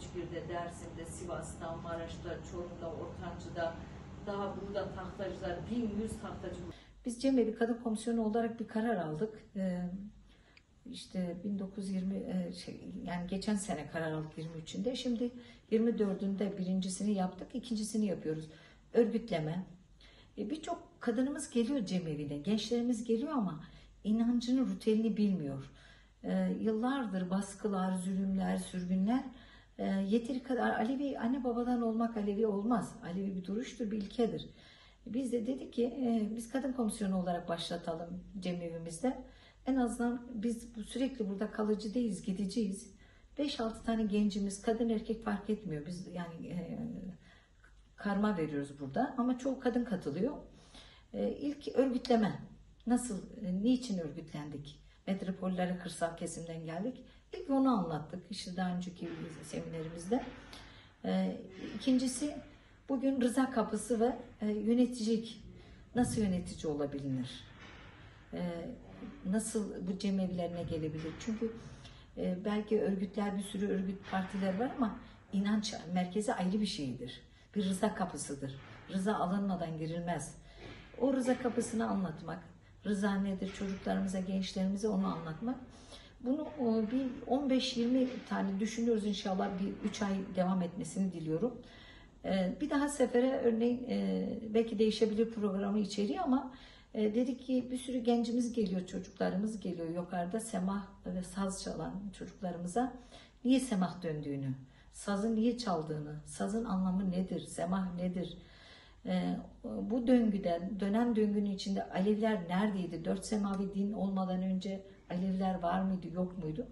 71'de, Dersim'de, Sivas'ta, Maraş'ta, Çorum'da, Ortancı'da, daha burada tahtacılar, 1100 tahtacı. Biz Cemevi Kadın Komisyonu olarak bir karar aldık. İşte 1920 yani geçen sene karar aldık 23'ünde. Şimdi 24'ünde birincisini yaptık, ikincisini yapıyoruz. Örgütleme. Birçok kadınımız geliyor Cemevi'ne, gençlerimiz geliyor ama inancının rutinini bilmiyor. Yıllardır baskılar, zulümler, sürgünler, yeteri kadar Alevi, anne babadan olmak Alevi olmaz. Alevi bir duruştur, bir ilkedir. Biz de dedik ki biz kadın komisyonu olarak başlatalım Cemevimizde. En azından biz sürekli burada kalıcı değiliz, gideceğiz. 5-6 tane gencimiz, kadın erkek fark etmiyor. Biz yani karma veriyoruz burada ama çoğu kadın katılıyor. İlk örgütleme. Nasıl, niçin örgütlendik? Metropollere, kırsal kesimden geldik. İlk onu anlattık işte daha önceki seminerimizde. İkincisi bugün rıza kapısı ve yöneticilik. Nasıl yönetici olabilir? Nasıl bu cemevlerine gelebilir? Çünkü belki örgütler, bir sürü örgüt partiler var ama inanç merkezi ayrı bir şeydir. Bir rıza kapısıdır. Rıza alınmadan girilmez. O rıza kapısını anlatmak, rıza nedir çocuklarımıza, gençlerimize onu anlatmak. Bunu bir 15-20 tane düşünüyoruz inşallah, bir 3 ay devam etmesini diliyorum. Bir daha sefere örneğin belki değişebilir programı içeriği ama dedik ki bir sürü gencimiz geliyor, çocuklarımız geliyor yukarıda semah ve saz çalan çocuklarımıza niye semah döndüğünü, sazın niye çaldığını, sazın anlamı nedir, semah nedir? Bu döngüden, dönen döngünün içinde Aleviler neredeydi? 4 semavi din olmadan önce Aleviler var mıydı, yok muydu?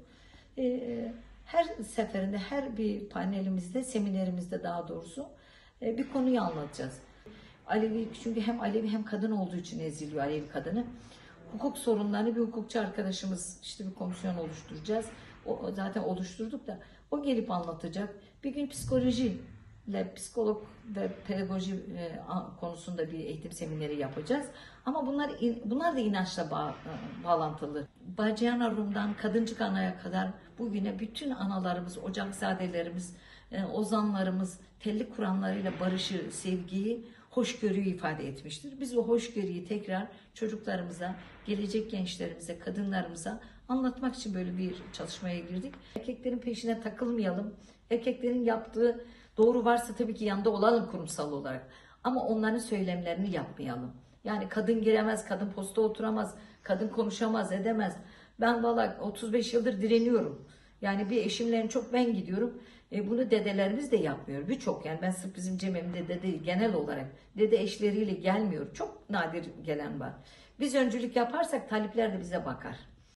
Her seferinde, her bir panelimizde, seminerimizde daha doğrusu bir konuyu anlatacağız. Alevi, çünkü hem Alevi hem kadın olduğu için eziliyor Alevi kadını. Hukuk sorunlarını bir hukukçu arkadaşımız, işte bir komisyon oluşturacağız. O zaten oluşturduk da o gelip anlatacak. Bir gün psikolojiyle, psikolog ve pedagoji konusunda bir eğitim semineri yapacağız. Ama bunlar da inançla bağlantılı. Bacıyana Rum'dan Kadıncık Ana'ya kadar bugüne bütün analarımız, ocakzadelerimiz, ozanlarımız telli Kur'anlarıyla barışı, sevgiyi, hoşgörüyü ifade etmiştir. Biz o hoşgörüyü tekrar çocuklarımıza, gelecek gençlerimize, kadınlarımıza anlatmak için böyle bir çalışmaya girdik. Erkeklerin peşine takılmayalım. Erkeklerin yaptığı doğru varsa tabii ki yanında olalım kurumsal olarak. Ama onların söylemlerini yapmayalım. Yani kadın giremez, kadın posta oturamaz, kadın konuşamaz, edemez. Ben valla 35 yıldır direniyorum. Yani bir eşimlerin çok ben gidiyorum. Bunu dedelerimiz de yapmıyor. Birçok, yani ben sırf bizim cemevimde de değil, genel olarak dede eşleriyle gelmiyor. Çok nadir gelen var. Biz öncülük yaparsak talipler de bize bakar.